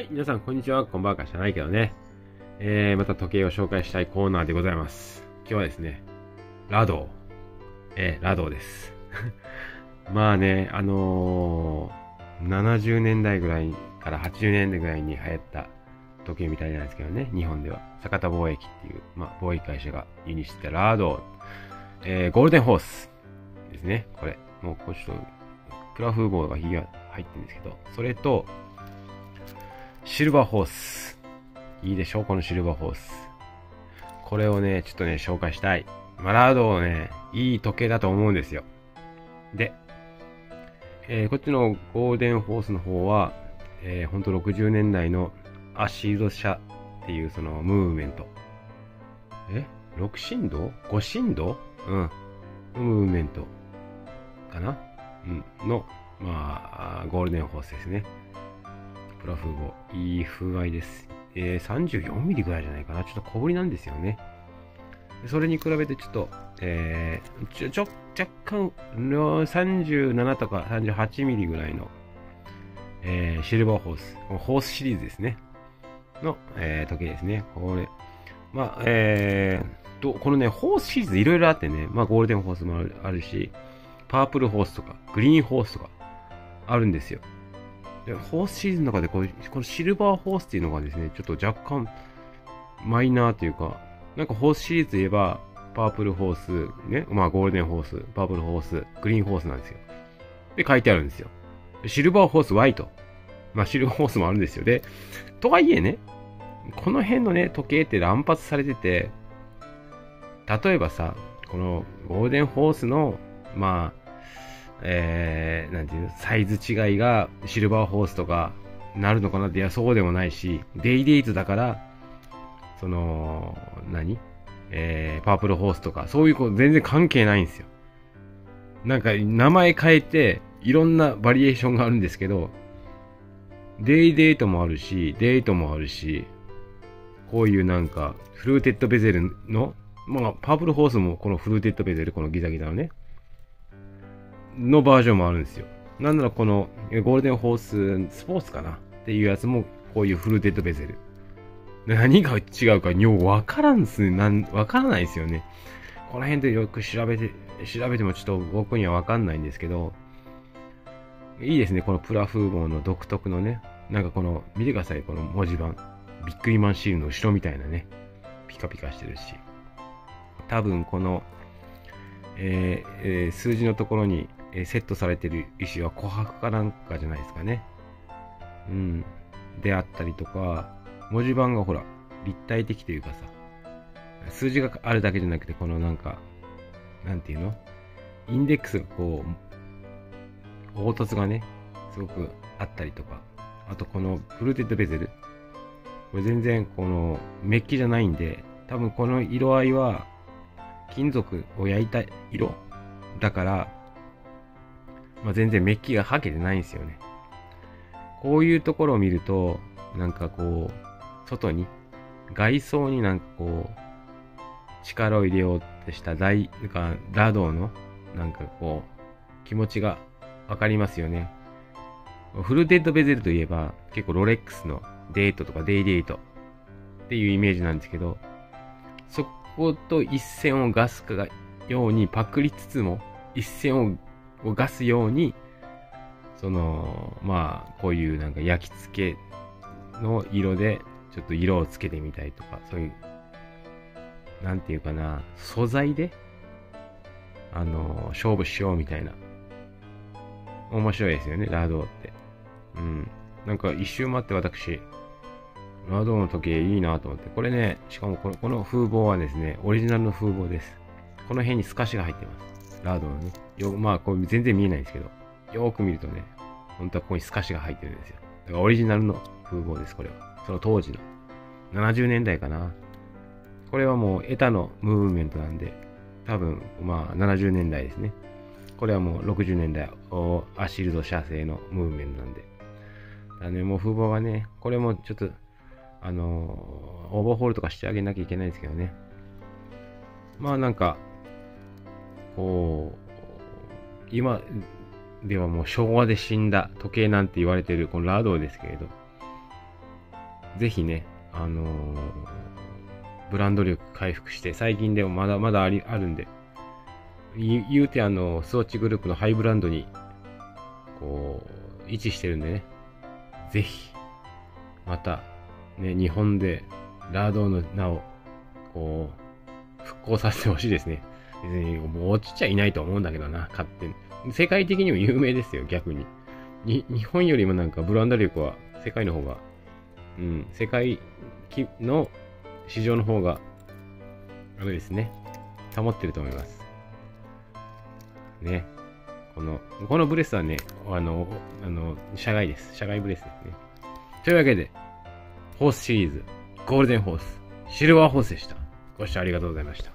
い、皆さんこんにちは。こんばんはか知らないけどね。また時計を紹介したいコーナーでございます。今日はですね、ラドー。ラドーです。まあね、70年代ぐらいから80年代ぐらいに流行った時計みたいなんですけどね、日本では。坂田貿易っていう、貿易会社が輸入してたラドー。ゴールデンホースですね。これ。もうこうちょっと、プラフーボーが火が入ってるんですけど、それと、シルバーホース。いいでしょこのシルバーホース。これをね、ちょっとね、紹介したい。ラドーね、いい時計だと思うんですよ。で、こっちのゴールデンホースの方は、ほんと60年代のアシード社っていうそのムーブメント。6振動 ?5 振動うん。ムーブメントかなの、ゴールデンホースですね。プラフーボー。いい風合いです。34ミリぐらいじゃないかな。ちょっと小ぶりなんですよね。それに比べてちょっと、若干、37とか38ミリぐらいの、シルバーホース。ホースシリーズですね。の、時計ですね。これ。このね、ホースシリーズいろいろあってね、ゴールデンホースもあるし、パープルホースとか、グリーンホースとか、あるんですよ。でホースシリーズの中でこのシルバーホースっていうのがですね、ちょっと若干マイナーというか、なんかホースシリーズといえば、パープルホース、ね、ゴールデンホース、パープルホース、グリーンホースなんですよ。で、書いてあるんですよ。シルバーホース、ワイト。シルバーホースもあるんですよ。で、とはいえね、この辺のね、時計って乱発されてて、例えばさ、このゴールデンホースの、なんていうの、サイズ違いがシルバーホースとかなるのかなって、いや、そうでもないし、デイデイズだから、その、パープルホースとか、そういう全然関係ないんですよ。なんか、名前変えて、いろんなバリエーションがあるんですけど、デイデイトもあるし、デイトもあるし、こういうなんか、フルーテッドベゼルの、パープルホースもこのフルーテッドベゼル、このギザギザのね、のバージョンもあるんですよ。なんならこのゴールデンホーススポーツかなっていうやつもこういうフルテッドベゼル。何が違うかようわからんすね。わからないですよね。この辺でよく調べてもちょっと僕にはわかんないんですけど、いいですね。このプラフーボーの独特のね、なんかこの、見てください。この文字盤。ビックリマンシールの後ろみたいなね、ピカピカしてるし。多分この、数字のところにセットされてる石は琥珀かなんかじゃないですかね。であったりとか、文字盤がほら、立体的というかさ、数字があるだけじゃなくて、このなんか、なんていうのインデックスがこう、凹凸がね、すごくあったりとか、あとこのフルーテッドベゼル。これ全然このメッキじゃないんで、多分この色合いは、金属を焼いた色だから、全然メッキが剥けてないんですよね。こういうところを見ると、なんかこう、外に、外装になんかこう、力を入れようとしたラドーの、なんかこう、気持ちがわかりますよね。フルデッドベゼルといえば、結構ロレックスのデートとかデイデートっていうイメージなんですけど、そこと一線をガスかようにパクりつつも、一線をガスように、その、こういうなんか焼き付けの色で、ちょっと色をつけてみたりとか、そういう、なんていうかな、素材で、勝負しようみたいな。面白いですよね、ラドーって。なんか一周回って私、ラドーの時計いいなと思って。これね、しかもこの風貌はですね、オリジナルの風貌です。この辺に透かしが入ってます。ラドーのね。これ全然見えないんですけど、よーく見るとね、本当はここに透かしが入ってるんですよ。だからオリジナルの風貌です、これは。その当時の。70年代かな。これはもうエタのムーブメントなんで、多分、70年代ですね。これはもう60年代アシールド社製のムーブメントなんで。だね、もう風貌がね、これもちょっと、オーバーホールとかしてあげなきゃいけないですけどね。なんか、こう、今ではもう昭和で死んだ時計なんて言われてるこのラドーですけれど、 ぜひね、ブランド力回復して、最近でもまだまだあるんで、言うてスウォッチグループのハイブランドに、こう、位置してるんでね、ぜひ、また、ね、日本で、ラードの名を、こう、復興させてほしいですね。別に、もう落ちちゃいないと思うんだけどな、勝手に。世界的にも有名ですよ、逆に。日本よりもなんかブランド力は、世界の方が、世界の市場の方が、あれですね、保ってると思います。ね。このブレスはね、社外です。社外ブレスですね。というわけで、ホースシリーズ、ゴールデンホース、シルバーホースでした。ご視聴ありがとうございました。